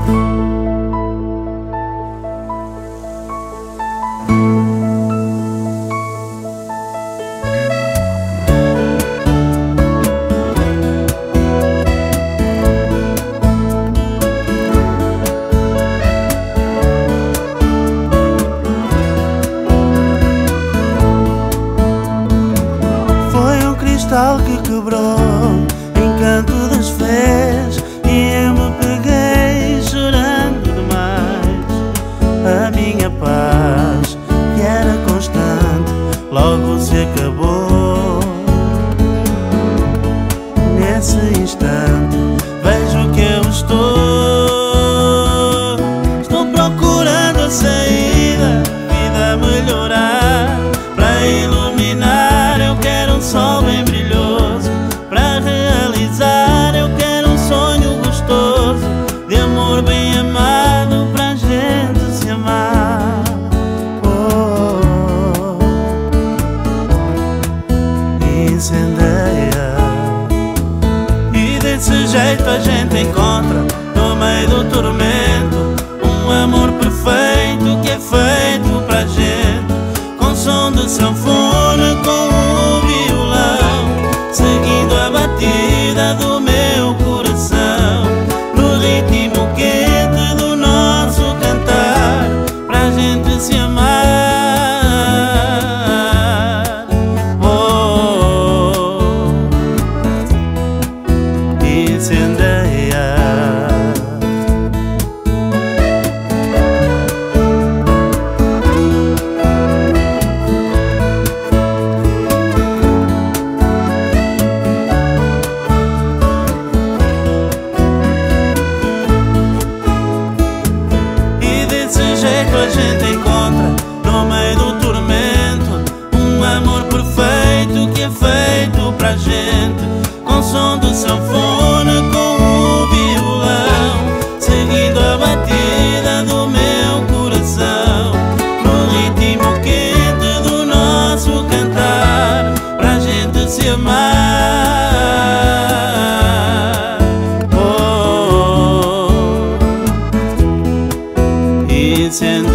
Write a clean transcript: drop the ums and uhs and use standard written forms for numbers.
Que quebrou encanto das fés e eu me peguei chorando demais. A minha paz, que era constante, logo se acabou. Nesse instante vejo que eu estou procurando a saída, vida a melhorar, para iluminar. Eu quero um sol bem brilhoso, para realizar. Eu quero um sonho gostoso, de amor bem amado, pra gente se amar. Oh, incendeia. E desse jeito a gente encontra, no meio do tormento, um amor perfeito que é feito pra gente, com som de sanfona, com o violão, seguindo a batida do meu coração, no ritmo quente do nosso cantar, pra gente se amar. Oh, incendeia. A gente encontra, no meio do tormento, um amor perfeito que é feito pra gente, com som de sanfona, com o violão, seguindo a batida do meu coração, no ritmo quente do nosso cantar, pra gente se amar. Oh, incendiar.